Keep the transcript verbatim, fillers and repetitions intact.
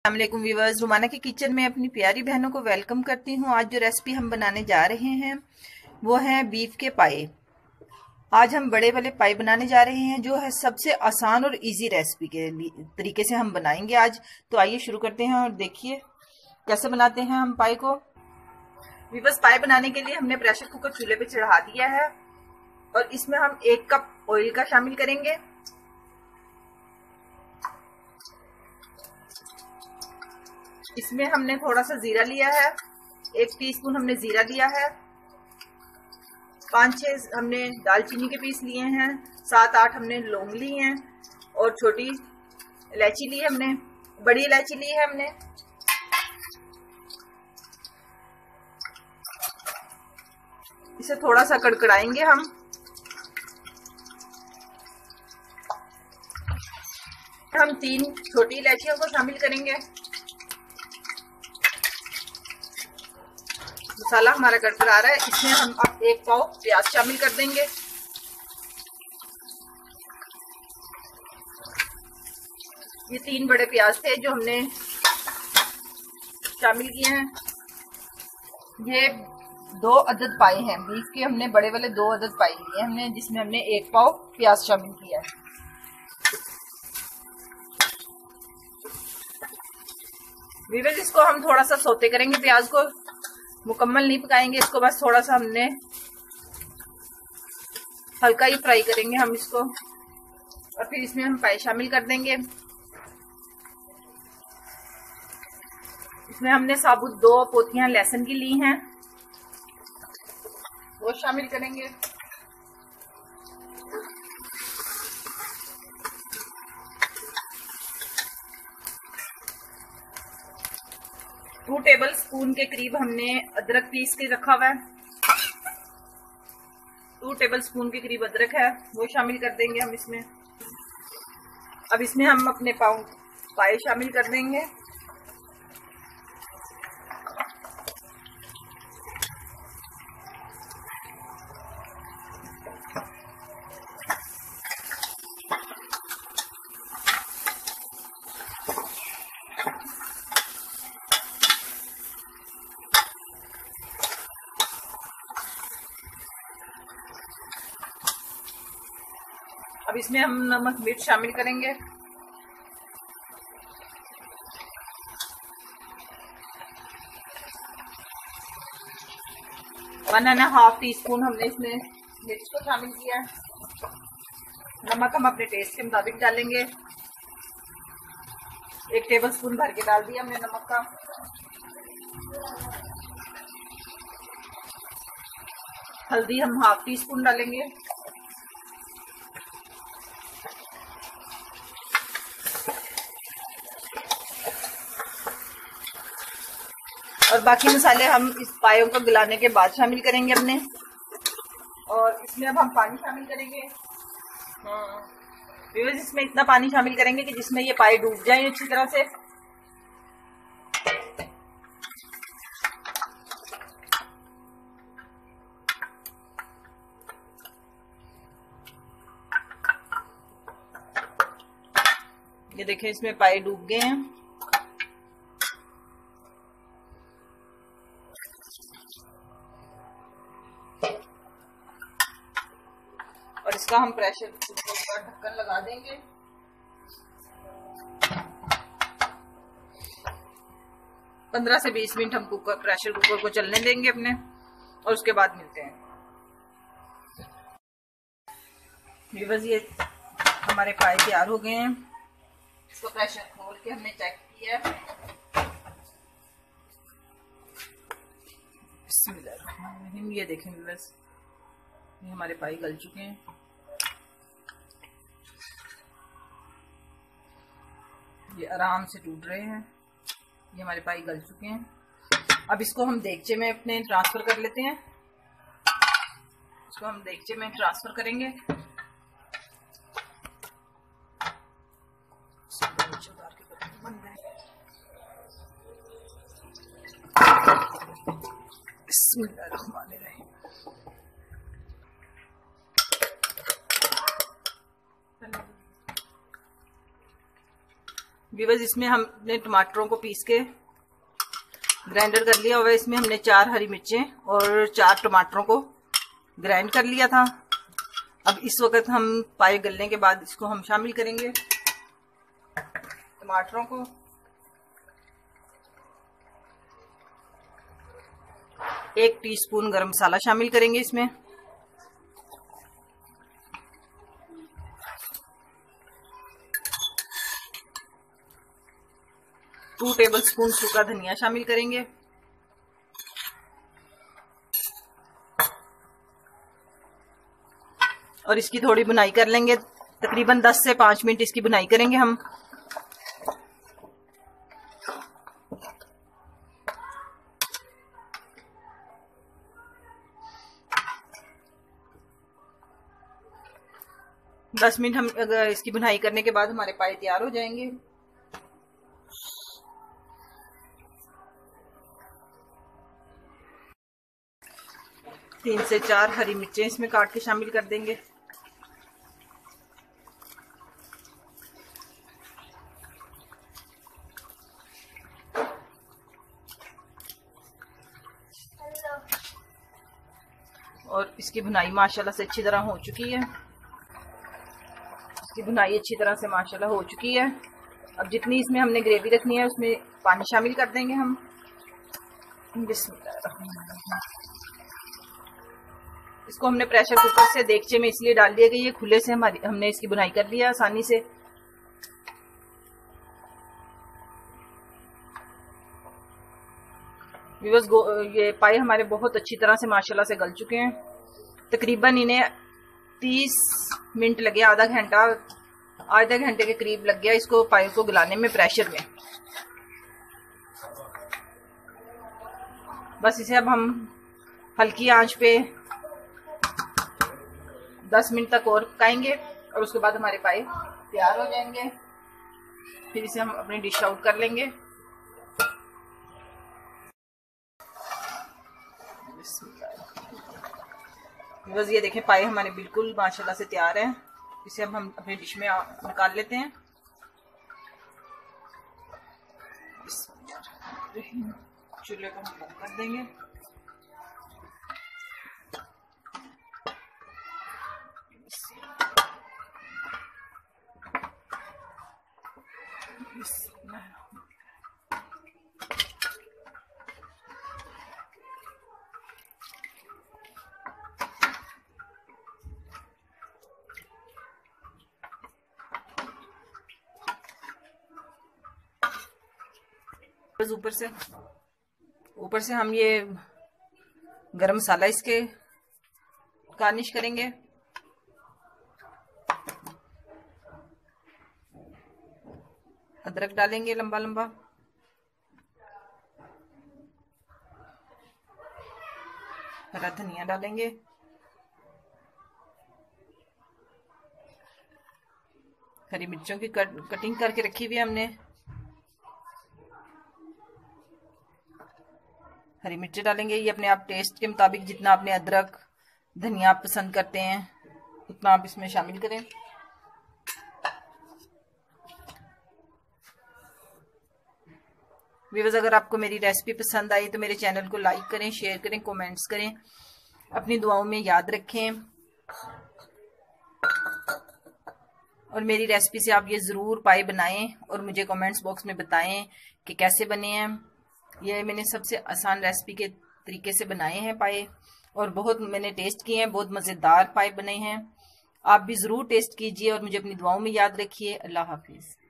अस्सलामुअलैकुम व्यूअर्स, रुमाना के किचन में अपनी प्यारी बहनों को वेलकम करती हूँ। आज जो रेसिपी हम बनाने जा रहे हैं वो है बीफ के पाए। आज हम बड़े वाले पाए बनाने जा रहे हैं जो है सबसे आसान और इजी रेसिपी के तरीके से हम बनाएंगे आज। तो आइए शुरू करते हैं और देखिए कैसे बनाते हैं हम पाए को। व्यूअर्स, पाए बनाने के लिए हमने प्रेशर कुकर चूल्हे पे चढ़ा दिया है और इसमें हम एक कप ऑयल का शामिल करेंगे। इसमें हमने थोड़ा सा जीरा लिया है, एक टीस्पून हमने जीरा दिया है, पांच छह हमने दालचीनी के पीस लिए हैं, सात आठ हमने लौंग ली हैं और छोटी इलायची ली है हमने, बड़ी इलायची ली है हमने। इसे थोड़ा सा कड़कड़ाएंगे हम। हम तीन छोटी इलायचियों को शामिल करेंगे। मसाला हमारा कड़कड़ आ रहा है, इसमें हम अब एक पाव प्याज शामिल कर देंगे। ये तीन बड़े प्याज थे जो हमने शामिल किए हैं। ये दो अदद पाए हैं बीफ के, हमने बड़े वाले दो अदद पाए लिए हमने, जिसमें हमने एक पाव प्याज शामिल किया है। व्यूअर्स, इसको हम थोड़ा सा सौते करेंगे, प्याज को मुकम्मल नहीं पकाएंगे इसको, बस थोड़ा सा हमने हल्का ही फ्राई करेंगे हम इसको। और फिर इसमें हम पाए शामिल कर देंगे। इसमें हमने साबुत दो पोतियां लहसुन की ली हैं, वो शामिल करेंगे। टू टेबल स्पून के करीब हमने अदरक पीस के रखा हुआ है, टू टेबल स्पून के करीब अदरक है, वो शामिल कर देंगे हम इसमें। अब इसमें हम अपने पाव पाए शामिल कर देंगे। अब इसमें हम नमक मिर्च शामिल करेंगे। One and half teaspoon हमने इसमें मिर्च को शामिल किया है। नमक हम अपने टेस्ट के मुताबिक डालेंगे। एक टेबल स्पून भर के डाल दिया हमने नमक का। हल्दी हम हाफ टी स्पून डालेंगे। और बाकी मसाले हम इस पायों को गलाने के बाद शामिल करेंगे अपने। और इसमें अब हम पानी शामिल करेंगे। व्यूअर्स, इसमें इतना पानी शामिल करेंगे कि जिसमें ये पाए डूब जाएं अच्छी तरह से। ये देखें, इसमें पाए डूब गए हैं। और इसका हम प्रेशर कुकर का ढक्कन लगा देंगे। पंद्रह से बीस मिनट हम कुकर प्रेशर कुकर को चलने देंगे अपने, और उसके बाद मिलते हैं। व्यूअर्स, ये हमारे पाए तैयार हो गए हैं। इसको प्रेशर खोल के हमने चेक किया। बिस्मिल्लाह, ये देखें व्यूअर्स, ये हमारे पाए गल चुके हैं। ये आराम से टूट रहे हैं। ये हमारे पाए गल चुके हैं। अब इसको हम देगचे में अपने ट्रांसफर कर लेते हैं। इसको हम देगचे में ट्रांसफर करेंगे। बिस्मिल्लाहिर्रहमानिर्रहीम। व्यूअर्स, इसमें हमने टमाटरों को पीस के ग्राइंडर कर लिया हुआ है। इसमें हमने चार हरी मिर्चें और चार टमाटरों को ग्राइंड कर लिया था। अब इस वक्त हम पाए गलने के बाद इसको हम शामिल करेंगे टमाटरों को। एक टीस्पून गरम मसाला शामिल करेंगे इसमें। टू टेबलस्पून सूखा धनिया शामिल करेंगे। और इसकी थोड़ी बुनाई कर लेंगे, तकरीबन दस से पांच मिनट इसकी बुनाई करेंगे हम। दस मिनट हम अगर इसकी बुनाई करने के बाद हमारे पाए तैयार हो जाएंगे। तीन से चार हरी मिर्चें इसमें काट के शामिल कर देंगे। और इसकी भुनाई माशाल्लाह से अच्छी तरह हो चुकी है। इसकी भुनाई अच्छी तरह से माशाल्लाह हो चुकी है। अब जितनी इसमें हमने ग्रेवी रखनी है उसमें पानी शामिल कर देंगे हम। इसको हमने प्रेशर कुकर से देगचे में इसलिए डाल दिया कि ये खुले से हमारी हमने इसकी बुनाई कर लिया आसानी से। व्यूअर्स, ये पाए हमारे बहुत अच्छी तरह से माशाल्लाह से गल चुके हैं। तकरीबन इन्हें तीस मिनट लगे, आधा घंटा आधे घंटे के करीब लग गया इसको पाए को गलाने में प्रेशर में। बस इसे अब हम हल्की आंच पे दस मिनट तक और पकाएंगे और उसके बाद हमारे पाए तैयार हो जाएंगे। फिर इसे हम अपनी डिश आउट कर लेंगे। बस ये देखें, पाए हमारे बिल्कुल माशाल्लाह से तैयार हैं। इसे अब हम अपनी डिश में निकाल लेते हैं। चूल्हे को हम बंद कर देंगे। ऊपर से ऊपर से हम ये गरम मसाला इसके गार्निश करेंगे। अदरक डालेंगे लंबा लंबा। हरा धनिया डालेंगे। हरी मिर्चों की कट, कटिंग करके रखी हुई है हमने। हरी मिर्ची डालेंगे। ये अपने आप टेस्ट के मुताबिक जितना आपने अदरक धनिया आप पसंद करते हैं उतना आप इसमें शामिल करें। व्यूअर्स, अगर आपको मेरी रेसिपी पसंद आई तो मेरे चैनल को लाइक करें, शेयर करें, कमेंट्स करें, अपनी दुआओं में याद रखें। और मेरी रेसिपी से आप ये ज़रूर पाए बनाएं और मुझे कमेंट्स बॉक्स में बताएं कि कैसे बने हैं। ये मैंने सबसे आसान रेसिपी के तरीके से बनाए हैं पाए और बहुत मैंने टेस्ट किए हैं। बहुत मज़ेदार पाए बने हैं। आप भी ज़रूर टेस्ट कीजिए और मुझे अपनी दुआओं में याद रखिए। अल्लाह हाफिज़।